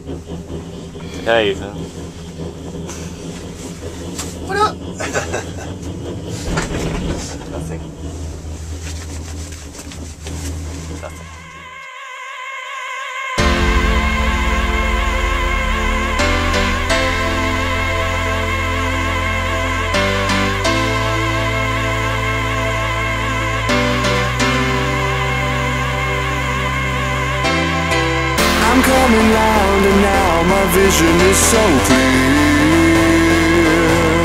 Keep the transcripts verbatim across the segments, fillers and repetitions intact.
Hey, Ethan. What up? Nothing. Nothing. I'm coming round and now my vision is so clear.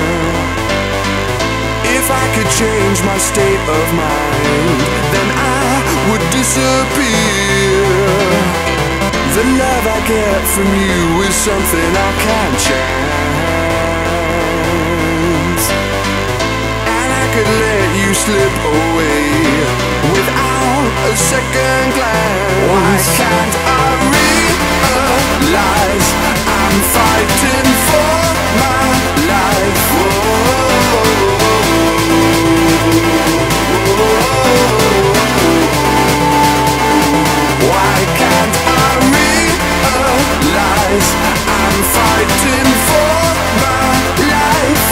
If I could change my state of mind, then I would disappear. The love I get from you is something I can't chance, and I could let you slip away without a second glance. Why can't I realize I'm fighting for my life? Why can't I realize I'm fighting for my life?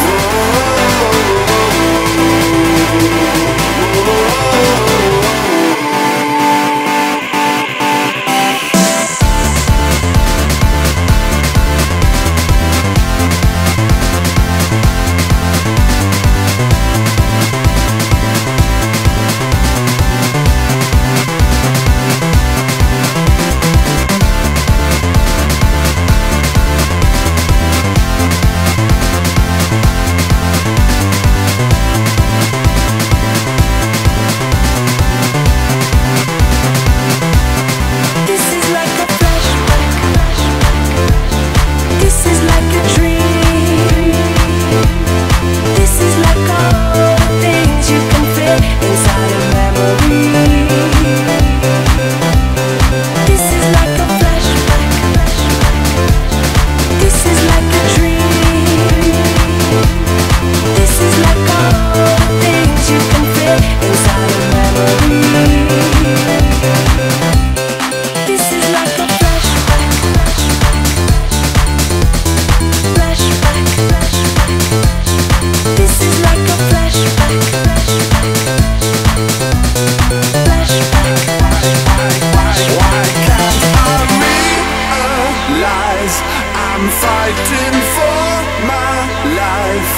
I'm fighting for my life.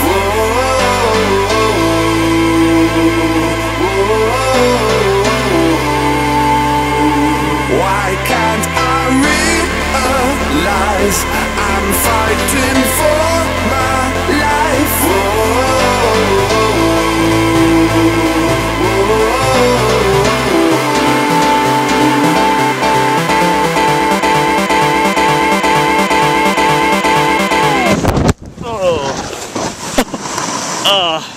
Why can't I realize I'm fighting for my life? Oh. Ah.